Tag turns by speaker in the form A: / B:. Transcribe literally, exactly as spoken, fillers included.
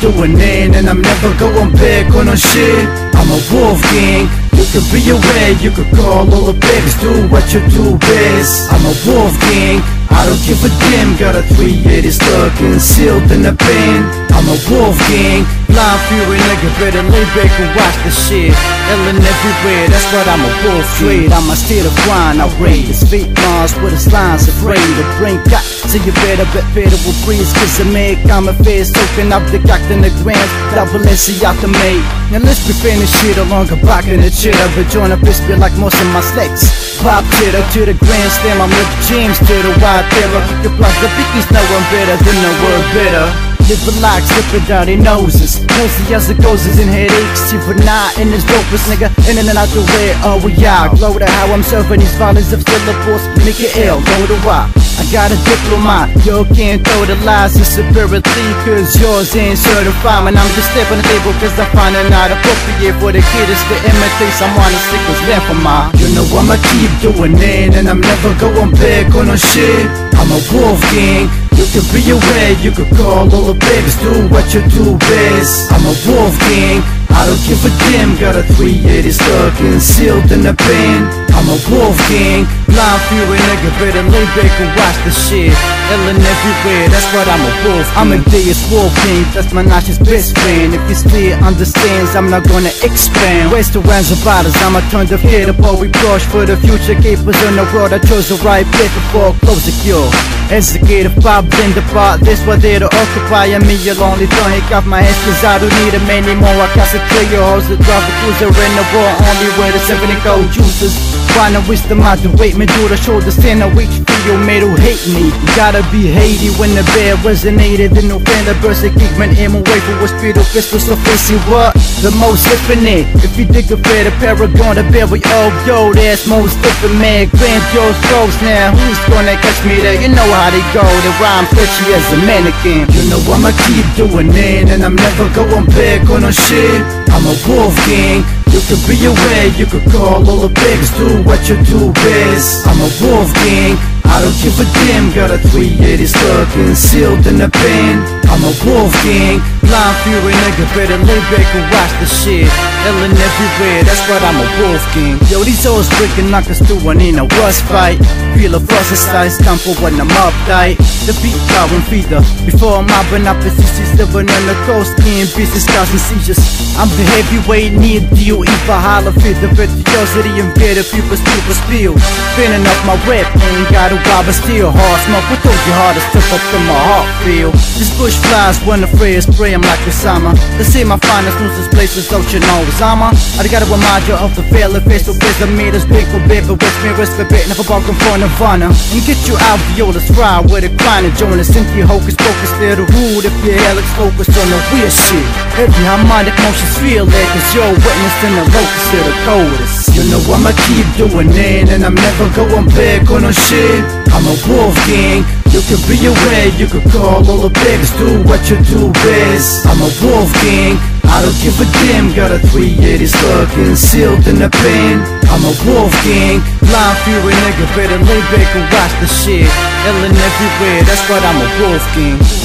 A: doing it, and I'm never going back on no shit. I'm a wolf gang. You could be aware, you could call all the pigs, do what you do best. I'm a wolf gang, I don't give a damn. Got a three eighty stuck and sealed in a pen. I'm a wolf gang, blind fury nigga, better lay back and watch the shit. Illin' everywhere, that's what I'm a wolf trade. I'm a state of grind, I raid his fake Mars with his lines afraid to bring got. So you better bet better will breeze, cause I make I'm a face soaking up the cock in the grand. Double S C out the mate. Now let's be finished shit along a block in the chitter, but join up this bit like most of my slicks. Pop chitter to the grand slam, I'm with James to the wide terror. Keep the block, the biggies know I'm better than the word bitter. Live a lot, slipping down their noses. Nosy as it goes is in headaches. See for not in this dopest nigga. In and out the way, oh we out. Glow to how I'm serving these violence of syllables. Make it ill, go to why. I got a diploma, you can't throw the lies of superiority, cause yours ain't certified. And I'm just stepping the table cause I find it not appropriate for the kid is to imitate someone that's sick as left for my. You know I'ma keep doing it, and I'm never going back on no shit. I'm a wolf gang. You can be aware, you could call all the pigs, do what you do best. I'm a wolf gang, I don't give a damn. Got a three eighty stuck and sealed in a pen. I'm a wolf gang, blind fury nigga, better lay back and watch the shit. Illin' everywhere, that's what I'm a wolf. I'm a Deus wolf king, that's my nauseous best friend. If he's clear, understands, I'm not gonna expand. Waste the rounds of bottles, I'ma turn the fear to boy we brush for the future keepers in the world. I chose the right bit before close the cure. Execute a pop in the part, this what they to occupy. And me alone, they don't hick off my head, cause I don't need them anymore. I concentrate your hoes to drive a cruiser in the war, only where the seventy gold juices. Find a wisdom out to wait me, do the shoulder stand a weak feel made who hate me. Gotta be hated when the bear resonated. The no fan the burst that kick my aim away for a speed of pistol, so fancy what? The most infinite. If you dig a fair, the paragon, the bear we all yo, that's most different man. Grandiose goes now, who's gonna catch me there? You know how they go, the rhyme pitchy as a mannequin. You know I'ma keep doing it, and I'm never going back on no shit. I'm a wolf gang. You could be aware, you could call all the pigs, do what you do best. I'm a wolf gang, I don't give a damn. Got a three eighty stuck and sealed in a pen. I'm a wolf gang, blind fury nigga, better lay back and watch the shit. Illin' everywhere, that's what I'm a wolf gang. Yo, these hoes breaking knuckles doing in a rust fight. Feel a fuss inside, stump for when I'm uptight. The beat power and feeder, before I'm mopping up the C C's living on the coast, in business causing seizures. I'm the heavyweight, need deal, eat for holler, fit the virtuosity and better people steal for spill. Spinning up my rep, ain't got a wild but still hard smoke. What told you hard to step up to my heart feel? This bush flies when afraid, spray 'em like Osama. They say my finest nuisance places, don't you know Osama? I gotta remind you of the veil of face, so please I made us big for bit, but with me respect, never bargain for Nirvana. And get you out violas fry with a crying and join us into hocus pocus. They're the rude if you're Alex focused on the weird shit. Every harmonic motions feel that, cause you're witnessing the locus of the coldest. You know I'ma keep doing it, and I'm never going back on no shit. I'm a wolf gang. You could be aware, you could call all the pigs, do what you do best. I'm a wolf gang, I don't give a damn. Got a three eighty stuck and sealed in a pen. I'm a wolf gang, blind fury nigga, better lay back and watch the shit. Illin' everywhere, that's what I'm a wolf gang.